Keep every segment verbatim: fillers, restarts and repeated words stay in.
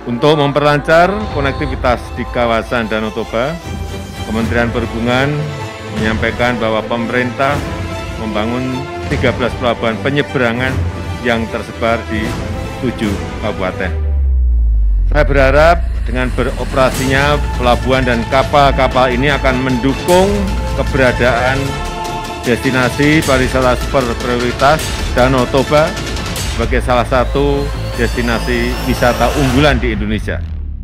Untuk memperlancar konektivitas di kawasan Danau Toba, Kementerian Perhubungan menyampaikan bahwa pemerintah membangun tiga belas pelabuhan penyeberangan yang tersebar di tujuh kabupaten. Saya berharap dengan beroperasinya pelabuhan dan kapal-kapal ini akan mendukung keberadaan destinasi pariwisata super prioritas Danau Toba sebagai salah satu destinasi wisata unggulan di Indonesia.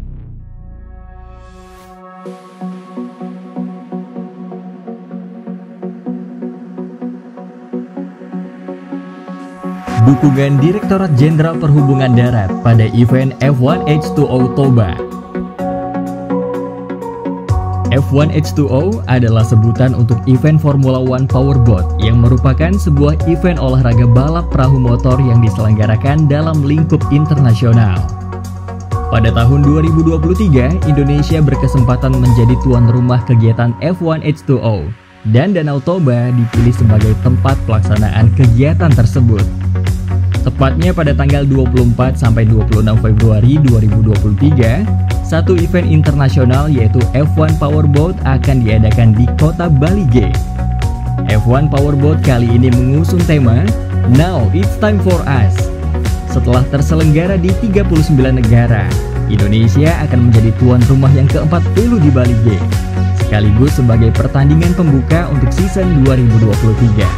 Dukungan Direktorat Jenderal Perhubungan Darat pada event F satu H dua O Toba. F satu H dua O adalah sebutan untuk event Formula One Powerboat yang merupakan sebuah event olahraga balap perahu motor yang diselenggarakan dalam lingkup internasional. Pada tahun dua ribu dua puluh tiga, Indonesia berkesempatan menjadi tuan rumah kegiatan F satu H dua O dan Danau Toba dipilih sebagai tempat pelaksanaan kegiatan tersebut. Tepatnya pada tanggal dua puluh empat sampai dua puluh enam Februari dua ribu dua puluh tiga, satu event internasional yaitu F satu Powerboat akan diadakan di kota Balige. F satu Powerboat kali ini mengusung tema Now It's Time For Us. Setelah terselenggara di tiga puluh sembilan negara, Indonesia akan menjadi tuan rumah yang keempat puluh di Balige, sekaligus sebagai pertandingan pembuka untuk season dua ribu dua puluh tiga.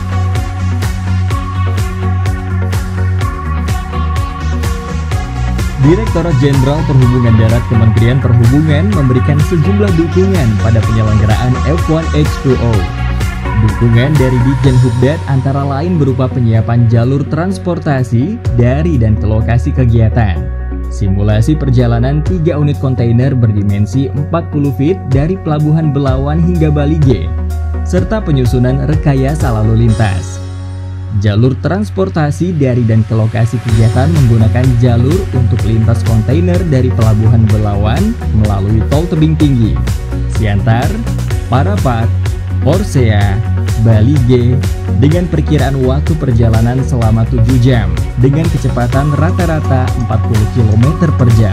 Direktorat Jenderal Perhubungan Darat Kementerian Perhubungan memberikan sejumlah dukungan pada penyelenggaraan F satu H dua O. Dukungan dari Ditjen Hubdat antara lain berupa penyiapan jalur transportasi dari dan ke lokasi kegiatan, simulasi perjalanan tiga unit kontainer berdimensi empat puluh feet dari Pelabuhan Belawan hingga Balige, serta penyusunan rekayasa lalu lintas. Jalur transportasi dari dan ke lokasi kegiatan menggunakan jalur untuk lintas kontainer dari Pelabuhan Belawan melalui Tol Tebing Tinggi, Siantar, Parapat, Porsea, Balige dengan perkiraan waktu perjalanan selama tujuh jam dengan kecepatan rata-rata empat puluh kilometer per jam.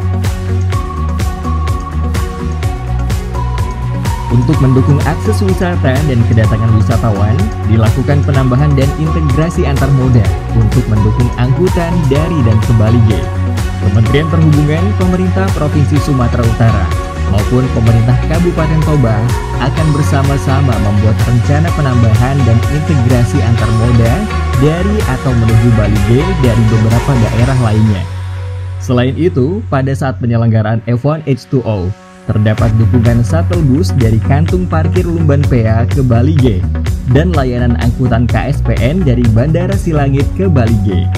Untuk mendukung akses wisata dan kedatangan wisatawan, dilakukan penambahan dan integrasi antar moda untuk mendukung angkutan dari dan ke Balige. Kementerian Perhubungan, pemerintah Provinsi Sumatera Utara, maupun pemerintah Kabupaten Toba akan bersama-sama membuat rencana penambahan dan integrasi antar moda dari atau menuju Balige dari beberapa daerah lainnya. Selain itu, pada saat penyelenggaraan F satu H dua O, terdapat dukungan shuttle bus dari kantung parkir Lumban Pea ke Balige dan layanan angkutan K S P N dari Bandara Silangit ke Balige.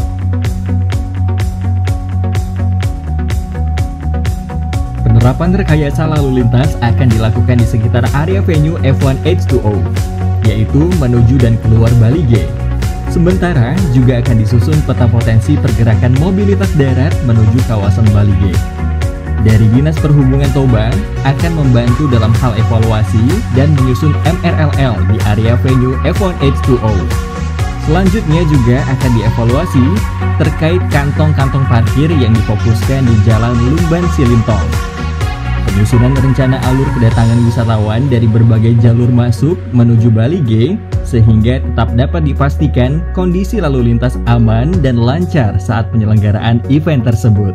Penerapan rekayasa lalu lintas akan dilakukan di sekitar area venue F satu H dua O, yaitu menuju dan keluar Balige. Sementara juga akan disusun peta potensi pergerakan mobilitas darat menuju kawasan Balige. Dari Dinas Perhubungan Toba akan membantu dalam hal evaluasi dan menyusun M R L L di area venue F satu H dua O. Selanjutnya juga akan dievaluasi terkait kantong-kantong parkir yang difokuskan di Jalan Lumban Silintong. Penyusunan rencana alur kedatangan wisatawan dari berbagai jalur masuk menuju Balige sehingga tetap dapat dipastikan kondisi lalu lintas aman dan lancar saat penyelenggaraan event tersebut.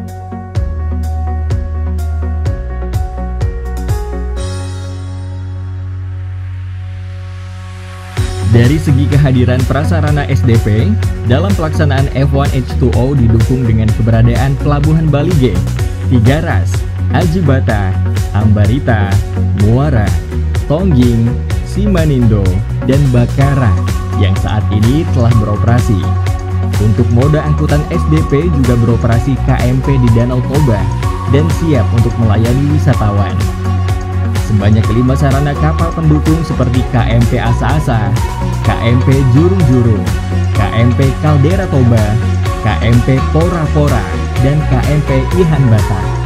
Dari segi kehadiran prasarana S D P, dalam pelaksanaan F satu H dua O didukung dengan keberadaan Pelabuhan Balige, Tigaras, Ajibata, Ambarita, Muara, Tongging, Simanindo, dan Bakara yang saat ini telah beroperasi. Untuk moda angkutan S D P juga beroperasi K M P di Danau Toba dan siap untuk melayani wisatawan. Sebanyak lima sarana kapal pendukung seperti K M P Asa-Asa, K M P Jurung-Jurung, K M P Kaldera Toba, K M P Pora-Pora, dan K M P Ihan Bata